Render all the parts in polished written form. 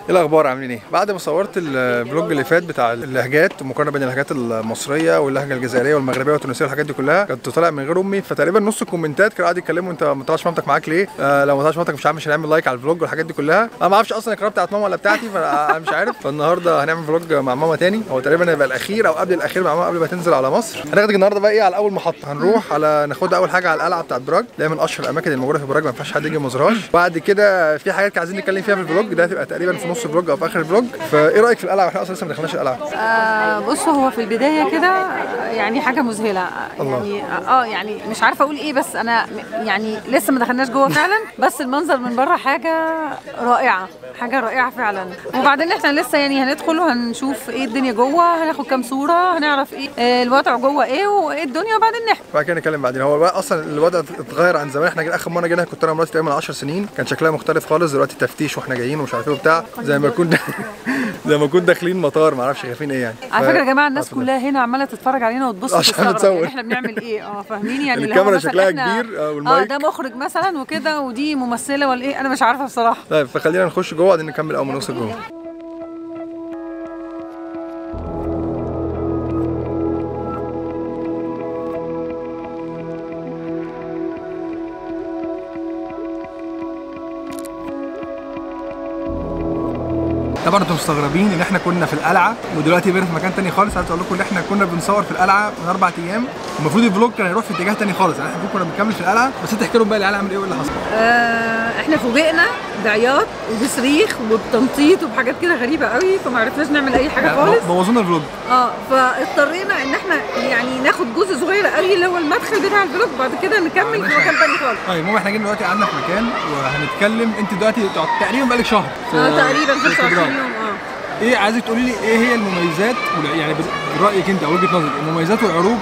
ايه الاخبار؟ عاملين ايه؟ بعد ما صورت الفلوج اللي فات بتاع اللهجات، مقارنه بين اللهجات المصريه واللهجه الجزائريه والمغربيه والتونسيه والحاجات دي كلها، كنت طالع من غير امي، فتقريبا نص الكومنتات كانوا قاعدين يتكلموا انت ما طلعش مامتك معاك ليه؟ لو ما طلعش مامتك مش عارف مش هنعمل لايك على الفلوج والحاجات دي كلها. انا ما اعرفش اصلا القناه بتاعت ماما ولا بتاعتي، فانا مش عارف. فالنهارده هنعمل فلوج مع ماما تاني، هو تقريبا هيبقى الاخير او قبل الاخير مع ماما قبل ما تنزل على مصر. هناخدك النهارده بقى ايه على اول محطه، هنروح على ناخدها اول حاجه على القلعه بتاعت براغ، اللي هي من اشهر الاماكن الموجوده في براغ، ما ينفعش حد يجي ما يزورهاش. بعد كده في حاجات عايزين نتكلم فيها في الفلوج ده، هتبقى تقريبا في نص الفلوج او في اخر الفلوج. فايه رايك في القلعه واحنا اصلا لسه ما دخلناش القلعه؟ بص، هو في البدايه كده يعني حاجه مذهله، يعني يعني مش عارفه اقول ايه، بس انا يعني لسه ما دخلناش جوه فعلا، بس المنظر من بره حاجه رائعه، حاجه رائعه فعلا. وبعدين احنا لسه يعني هندخل وهنشوف ايه الدنيا جوه، هناخد كام صوره، هنعرف ايه الوضع جوه ايه وايه الدنيا، وبعدين نحكي. بعد كده نتكلم بعدين. هو بقى اصلا الوضع اتغير عن زمان. احنا اخر مره جينا كنت انا ومراتي تقريبا من 10 سنين، كان شكلها مختلف خالص. دلوقتي تفتيش واحنا جايين ومش عارف ايه وبتاع، زي ما كنا زي ما كنا داخلين مطار، ما اعرفش خايفين ايه يعني. على فكره يا جماعه، الناس كلها هنا عماله تتفرج علينا وتبص عشان نتصور يعني احنا بنعمل ايه. فاهمين يعني الكاميرا شكلها كبير والمايك ده مخرج مثلا وكده، ودي ممثله ولا ايه، انا مش عارفه بصراحه. طيب فخلينا نخش جوه بعدين نكمل اول ما نوصل جوه. طبعا انتم مستغربين ان احنا كنا في القلعه ودلوقتي بقينا في مكان تاني خالص. عايز اقول لكم ان احنا كنا بنصور في القلعه من 4 ايام، المفروض الفلوج كان هيروح في اتجاه تاني خالص، يعني احنا كنا بنكمل في القلعه. بس انت احكي لهم بقى القلعه عمل ايه واللي حصل. احنا فوجئنا بعياط وبصريخ وبتنطيط وبحاجات كده غريبه قوي، فما عرفناش نعمل اي حاجه خالص، بوظونا الفلوج. فاضطرينا ان احنا يعني ناخد جزء صغير قوي اللي هو المدخل بتاع الفلوج، بعد كده نكمل في مكان تاني خالص. طيب المهم احنا جينا دلوقتي قعدنا في مكان وهنتكلم. انت دلوقتي تقريبا بقالك شهر تقريبا 25 يوم. ايه عايزك تقولي لي ايه هي المميزات يعني برايك انت او وجهه نظرك المميزات والعروب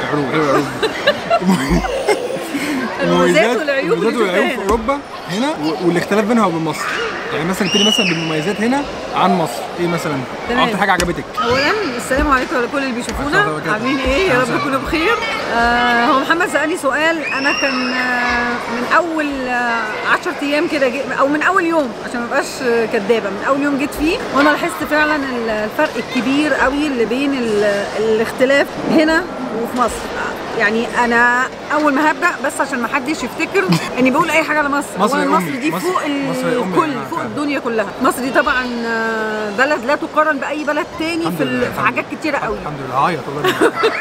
المميزات والعيوب في اوروبا هنا والاختلاف بينها وبين مصر. يعني مثلا تقولي مثلا بالمميزات هنا عن مصر ايه مثلا؟ اكتر حاجه عجبتك؟ اولا السلام عليكم على كل اللي بيشوفونا، عاملين ايه؟ يا رب تكونوا بخير. هو محمد سالني سؤال، انا كان من اول 10 ايام كده او من اول يوم عشان ما ابقاش كدابه، من اول يوم جيت فيه وانا لاحظت فعلا الفرق الكبير قوي اللي بين الاختلاف هنا وفي مصر. يعني انا اول ما هبدا، بس عشان ما حدش يفتكر اني بقول اي حاجه على مصر، مصر دي فوق الكل، فوق الدنيا كلها. مصر دي طبعا بلد لا تقارن باي بلد تاني في حاجات كتيره قوي. الحمد لله. عيط والله.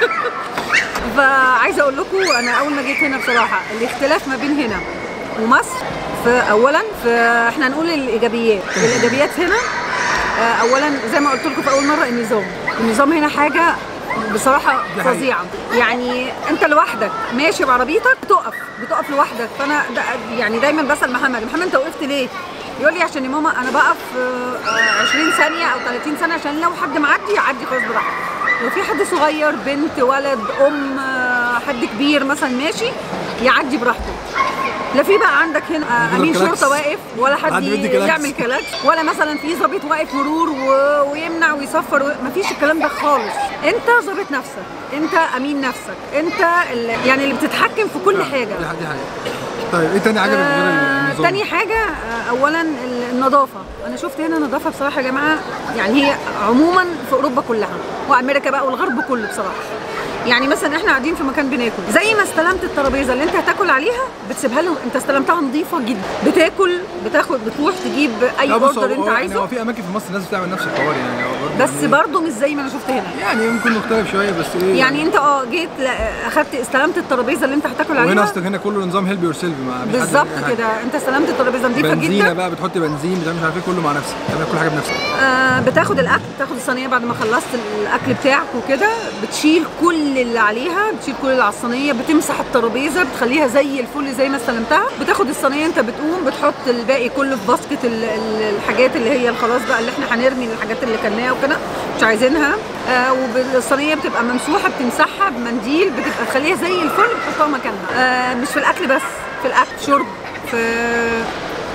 فعايزه اقول لكم انا اول ما جيت هنا بصراحه الاختلاف ما بين هنا ومصر، اولا احنا هنقول الايجابيات هنا. اولا زي ما قلت لكم في اول مره، النظام هنا حاجه بصراحه فظيعه. يعني انت لوحدك ماشي بعربيتك بتقف لوحدك. فانا يعني دايما بسال محمد انت وقفت ليه؟ يقول لي عشان يا ماما انا بقف 20 ثانيه او 30 ثانيه عشان لو حد معدي يعدي خلاص براحته. لو في حد صغير، بنت، ولد، حد كبير مثلا ماشي يعدي براحته. لا في بقى عندك هنا امين شرطه واقف ولا حد يعمل كلاكس، ولا مثلا في ضابط واقف مرور ويمنع ويصفر، مفيش الكلام ده خالص. انت ضابط نفسك، انت امين نفسك، انت يعني اللي بتتحكم في كل حاجه. دي حاجه. طيب ايه تاني عجبك غير النظام؟ تاني حاجه اولا النظافه. انا شفت هنا نظافه بصراحه يا جماعه، يعني هي عموما في اوروبا كلها وامريكا بقى والغرب كله بصراحه. يعني مثلا احنا قاعدين في مكان بناكل، زي ما استلمت الترابيزه اللي انت هتاكل عليها بتسيبها لهم، انت استلمتها نظيفه جدا. بتروح تجيب اي اوردر انت عايزه. هو في اماكن في مصر الناس بتعمل نفس الحوار يعني، بس برضه مش زي ما انا شفت هنا. يعني ممكن مختلف شويه بس ايه يعني انت جيت استلمت الترابيزه اللي انت هتاكل عليها. وهنا هنا كله نظام هيلب يور سيلف بالظبط كده. انت استلمت الترابيزه نظيفه جدا، بنزينه بقى بتحط بنزين بتعمل مش عارف ايه، كله مع نفسك، بتعمل كل حاجه بنفسك. بتاخد الاكل، بتاخد الصينيه بعد ما خلصت الاكل بتاعك وكده، بتشيل كل اللي عليها، بتشيل كل اللي على الصينيه، بتمسح الترابيزه، بتخليها زي الفل زي ما استلمتها. بتاخد الصينيه انت بتقوم بتحط الباقي كله في باسكت الحاجات اللي هي خلاص بقى اللي احنا هنرمي الحاجات اللي كلناها وكده مش عايزينها. والصينيه بتبقى ممسوحه، بتمسحها بمنديل، بتبقى تخليها زي الفل، بتحطها مكانها. مش في الاكل بس، في الاكل، شرب، في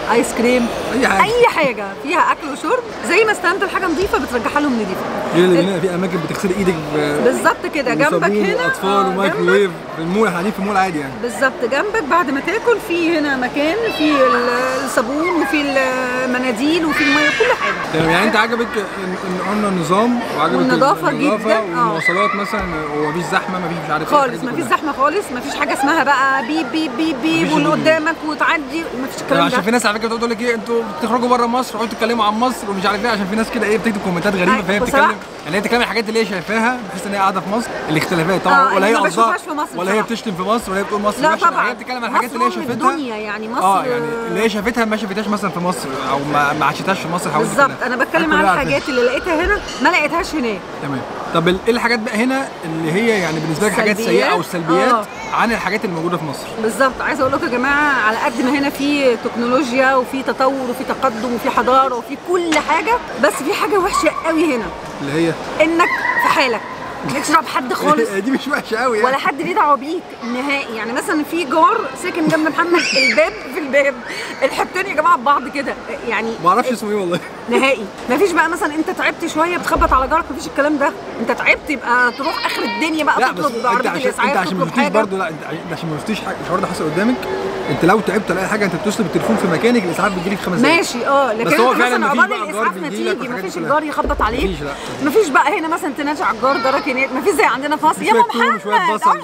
ايس كريم، اي حاجه، اي حاجه فيها اكل وشرب. زي ما استلمت الحاجه نظيفه بترجعها لهم نظيفه. غير اللي هنا في اماكن بتغسلي ايدك بالظبط كده جنبك هنا، اطفال ومايكروويف في المول، قاعدين في مول عادي يعني. بالظبط جنبك بعد ما تاكل في هنا مكان في الصابون وفي المناديل وفي الميه كل حاجه. تمام. يعني انت عجبك ان قلنا النظام وعجبك والنظافه جدا والمواصلات مثلا، ومفيش زحمه، مفيش مش عارف خالص، مفيش زحمه خالص، مفيش حاجه اسمها بقى بيب بيب بيب بيب واللي قدامك وتعدي، مفيش الكلام ده. عشان في ناس على فكره بتقول لك ايه انتوا بتخرجوا بره مصر وقعدوا تتكلموا عن مصر ومش عارف ايه، عشان في ناس كده ايه بتكتب كومنتات غريبه، فهي بتتكلم يعني هي بتتكلم الحاجات اللي هي شايفاها بحيث ان هي قاعده في مصر. الاختلافات طبعا ولا هي قصدها ولا هي بتشتم في مصر ولا هي بتقول مصر، لا طبعا هي بتتكلم عن الحاجات اللي هي شافتها الدنيا يعني مصر يعني اللي هي شافتها ما شافتهاش مثلا في مصر او ما عاشتهاش في مصر. بالظبط انا بتكلم عن الحاجات اللي لقيتها هنا ما لقيتهاش هناك. تمام. طب ايه الحاجات بقى هنا اللي هي يعني بالنسبه لك حاجات سيئه او سلبيات عن الحاجات اللي موجوده في مصر؟ بالظبط عايزه اقول لكم يا جماعه، على قد ما هنا في تكنولوجيا وفي تطور وفي تقدم وفي حضاره وفي كل حاجه، بس في حاجه وحشه قوي هنا اللي هي انك في حالك مالكش دعوه بحد خالص. دي مش وحشه قوي يعني. ولا حد ليه دعوه بيك نهائي. يعني مثلا في جار ساكن جنب محمد الباب في الباب، الحتتين يا جماعه ببعض كده يعني ما اعرفش اسمه ايه والله نهائي. مفيش بقى مثلا انت تعبت شويه بتخبط على جارك، مفيش الكلام ده. انت تعبت يبقى تروح اخر الدنيا بقى تطلب عربيه الاسعاف، انت عشان ما شفتيش برضه، لا انت عشان ما شفتيش الحوار ده حصل قدامك. انت لو تعبت ولا اي حاجه انت بتتصل بالتليفون في مكانك، الاسعاف بتجيلك في 5 دقايق ماشي. لكن بس هو فعلا مثلا عقبال الاسعاف ما تيجي مفيش الجار يخبط عليك، مفيش. لا مفيش بقى هنا مثلا تنادي على الجار جارك هناك، مفيش زي عندنا في مصر يا ام محمد شويه بصل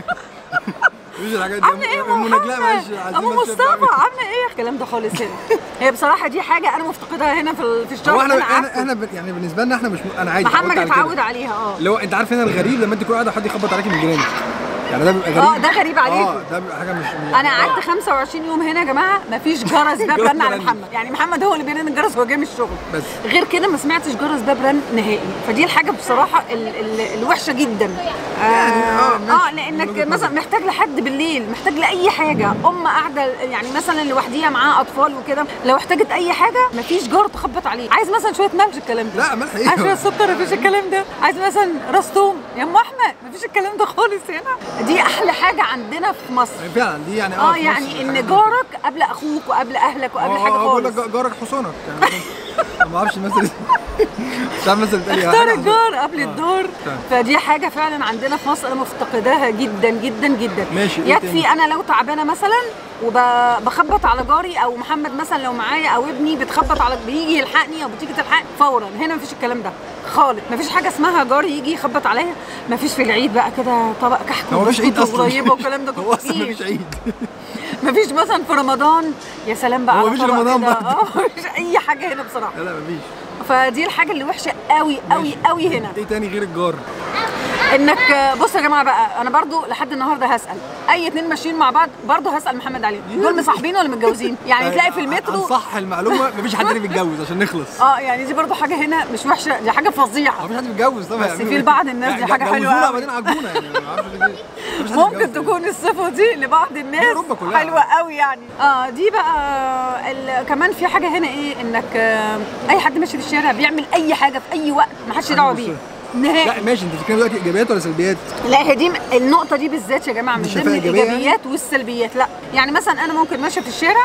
مفيش الحاجات دي. عامله ايه ام محمد ابو مصطفى عامله ايه الكلام ده خالص هنا. هي بصراحه دي حاجه انا مفتقدها هنا في الشغل. هو احنا يعني بالنسبه لنا احنا مش انا عادي محمد اتعود عليها. اللي هو انت عارف هنا الغريب لما انت تكون قاعده حد يخبط عليكي من جيرانك، يعني ده بيبقى غريب. ده غريب عليكم. ده بيبقى حاجه مش انا قعدت 25 يوم هنا يا جماعه مفيش جرس باب رن على محمد. يعني محمد هو اللي بيرن الجرس وهو جاي من الشغل، بس غير كده ما سمعتش جرس باب رن نهائي. فدي الحاجه بصراحه الوحشه جدا. لانك مثلا محتاج لحد بالليل، محتاج لاي حاجه، قاعده يعني مثلا لوحديها معاها اطفال وكده، لو احتاجت اي حاجه مفيش جار تخبط عليه. عايز مثلا شويه ملح الكلام ده، لا ملح ايه، عايز شويه سكر مفيش الكلام ده، عايز مثلا راس توم يا ام احمد مفيش الكلام ده خالص هنا. دي احلى حاجه عندنا في مصر فعلا. دي يعني يعني ان جارك قبل اخوك وقبل اهلك وقبل حاجه خالص. بقول لك جارك حصانك يعني ما اعرفش مثلا اختار الجار قبل الدور. فدي حاجه فعلا عندنا في مصر انا مفتقداها جدا جدا جدا. ماشي. يكفي انا لو تعبانه مثلا وبخبط على جاري او محمد مثلا لو معايا او ابني بتخبط على بيجي يلحقني او بتيجي تلحقني فورا. هنا مفيش الكلام ده خالص، مفيش حاجه اسمها جاري يجي يخبط عليا. مفيش في العيد بقى كده طبق كحك هو مفيش عيد اصلا قريبه والكلام ده هو اصلا مفيش عيد مفيش مثلا في رمضان يا سلام بقى هو مفيش رمضان برضه مفيش اي حاجه هنا بصراحه. لا مفيش. فدي الحاجه اللي وحشه قوي قوي قوي هنا. ايه تاني غير الجار؟ انك بصوا يا جماعه بقى، انا برضو لحد النهارده هسال اي اتنين ماشيين مع بعض برضو هسال محمد عليهم دول مصاحبين ولا متجوزين. يعني تلاقي في المترو صح المعلومه مفيش حد بيتجوز عشان نخلص. يعني دي برضو حاجه هنا مش وحشه، دي حاجه فظيعه. مفيش حد بيتجوز طبعا، بس في بعض الناس دي حاجه حلوه قوي. بعدين عجونه يعني ما اعرفش ليه. ممكن تكون الصفه دي لبعض الناس حلوه قوي يعني. دي بقى كمان في حاجه هنا ايه، انك اي حد ماشي في الشارع بيعمل اي حاجه في اي وقت ما حدش دعوه بيه نهائي. لا ماشي، انت بتتكلم دلوقتي ايجابيات ولا سلبيات؟ لا هي دي النقطه دي بالذات يا جماعه مش ضمن الايجابيات والسلبيات. لا يعني مثلا انا ممكن ماشيه في الشارع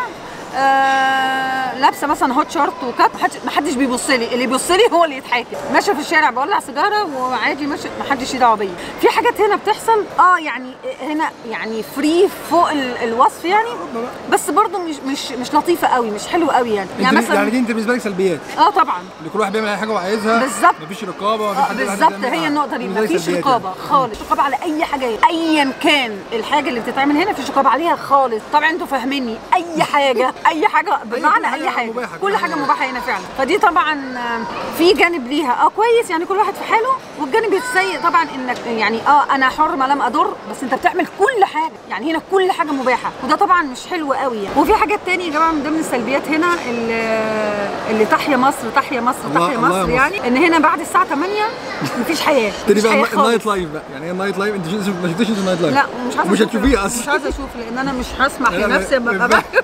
لابسه مثلا هوت شورت وكات، ما حدش بيبص لي، اللي بيبص لي هو اللي يتحاكم. ماشيه في الشارع بولع سيجاره وعادي ماشي ما حدش يدعوا بيا. في حاجات هنا بتحصل يعني هنا يعني فري فوق الوصف يعني، بس برضو مش لطيفه قوي، مش حلوه قوي يعني. مثلا يعني دي انت بالنسبه لك سلبيات؟ طبعا اللي كل واحد بيعمل اي حاجه هو عايزها. بالظبط. مفيش رقابه، مفيش حد بالظبط. هي النقطه دي مفيش رقابه خالص، رقابه على اي حاجه ايا كان الحاجه اللي بتتعمل هنا مفيش رقابه عليها خالص. طبعا انتوا فاهميني، اي حاجه بمعنى اي حاجه كل حاجه مباحه هنا فعلا. فدي طبعا في جانب ليها كويس يعني كل واحد في حاله، والجانب السيء طبعا انك يعني انا حر ما لم اضر، بس انت بتعمل كل حاجه يعني هنا كل حاجه مباحه، وده طبعا مش حلو قوي يعني. وفي حاجات تانية يا جماعه من ضمن السلبيات هنا اللي تحيا مصر تحيا مصر تحيا مصر يعني، ان هنا بعد الساعه 8 مفيش حياه. تاني بقى النايت لايف بقى، يعني ايه النايت لايف؟ انت ما شفتيش النايت لايف؟ لا مش هتشوفيه اصلا، مش عايزه اشوف، لان انا مش هسمح لنفسي ابقى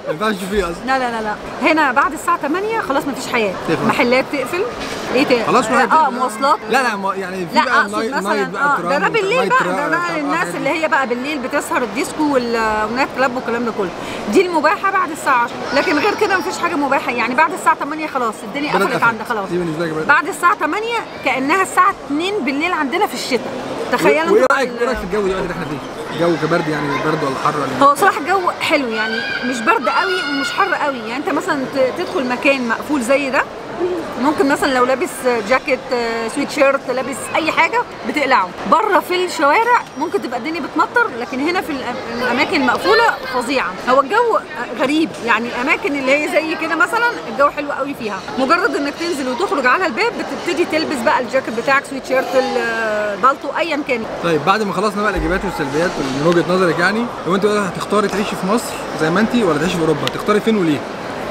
ما ينفعش فيه اصلا. لا لا لا لا، هنا بعد الساعه 8 خلاص مفيش حياه، تقفل. محلات تقفل. ايه تاني؟ خلاص مواصلات. لا يعني في لا بقى اقصد مثلا ده بالليل بقى، ده الناس اللي هي بقى بالليل بتسهر الديسكو والنايت كلاب والكلام ده كله، دي المباحه بعد الساعه 10. لكن غير كده مفيش حاجه مباحه، يعني بعد الساعه 8 خلاص الدنيا قفلت عندنا خلاص. دي بالنسبه لك بعد الساعه 8 كانها الساعه 2 بالليل عندنا في الشتاء. تخيلوا. وايه رايك في الجو دلوقتي اللي احنا فيه؟ الجو كبرد يعني، برد ولا حر ولا؟ هو صراحه الجو حلو يعني، مش برد قوي ومش حر قوي. يعني انت مثلا تدخل مكان مقفول زي ده، ممكن مثلا لو لابس جاكيت سويت شيرت لابس اي حاجه بتقلعه. بره في الشوارع ممكن تبقى الدنيا بتمطر، لكن هنا في الاماكن المقفوله فظيعه. هو الجو غريب يعني، الاماكن اللي هي زي كده مثلا الجو حلو قوي فيها، مجرد انك تنزل وتخرج على الباب بتبتدي تلبس بقى الجاكيت بتاعك، سويت شيرت، البالطو، ايا كان. طيب بعد ما خلصنا بقى الايجابيات والسلبيات من وجهه نظرك، يعني لو انت هتختاري تعيشي في مصر زي ما انت ولا تعيشي في اوروبا، تختاري فين وليه؟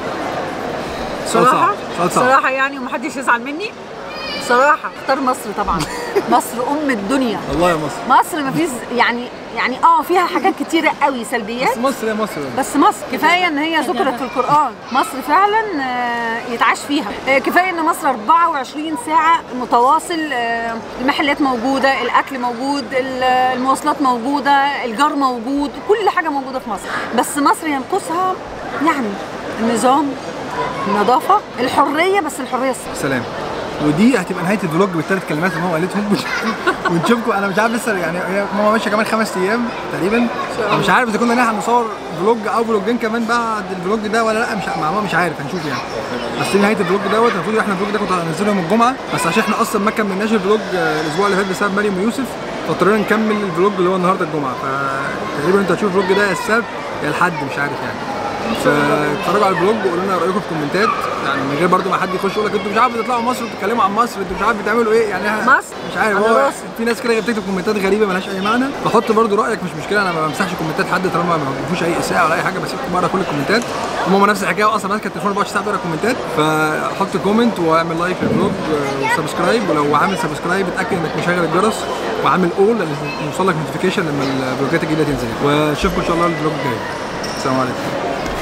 صراحة يعني ومحدش يزعل مني، صراحة اختار مصر طبعا. مصر أم الدنيا. والله يا مصر. مصر مفيش يعني فيها حاجات كتيرة قوي سلبيات، بس مصر يا مصر. بس مصر كفاية ان هي ذكرت في القرآن. مصر فعلا يتعاش فيها. كفاية ان مصر 24 ساعة متواصل، المحلات موجودة، الأكل موجود، المواصلات موجودة، الجار موجود، كل حاجة موجودة في مصر. بس مصر ينقصها يعني النظام، النظافة، الحرية، بس الحرية سلام. ودي هتبقى نهايه الفلوج بالثلاث كلمات اللي ماما قالتهم. ونشوفكم. انا مش عارف لسه يعني، هي ماما ماشيه كمان 5 ايام تقريبا، انا مش عارف اذا كنا نلحق نصور فلوج او فلوجين كمان بعد الفلوج ده ولا لا، مع ماما مش عارف، هنشوف يعني. بس دي نهايه الفلوج دوت. المفروض احنا الفلوج ده كنت هنزله يوم الجمعه، بس عشان احنا اصلا ما كملناش الفلوج الاسبوع اللي فات بسبب مريم ويوسف، فاضطرينا نكمل الفلوج اللي هو النهارده الجمعه. فتقريبا انتوا هتشوفوا الفلوج ده يا السبت يا الحد، مش عارف يعني. فاتفرجوا على الفلوج وقولوا لنا رايكم في الكومنتات، يعني من غير برضو ما حد يخش يقول لك انتوا مش عارفين تطلعوا مصر وتتكلموا عن مصر، انتوا مش عارفين بتعملوا ايه يعني. مصر مش عارف، هو في ناس كده بتكتب كومنتات غريبه مالهاش اي معنى. فحط برضو رايك، مش مشكله، انا ما بمسحش كومنتات حد طالما ما فيهوش اي اساءه ولا اي حاجه، بسيب بره كل الكومنتات. وماما نفس الحكايه اصلا ماسكه التليفون 24 ساعه بتقرا كومنتات. فحط كومنت واعمل لايك للفلوج وسبسكرايب، ولو عامل سبسكرايب اتاكد انك مشغل الجرس وعامل اول عشان يوصل لك نوتيفيكيشن لما الفلوجات الجديده تنزل. واشوفكم ان شاء الله الفلوج الجاي. السلام عليكم.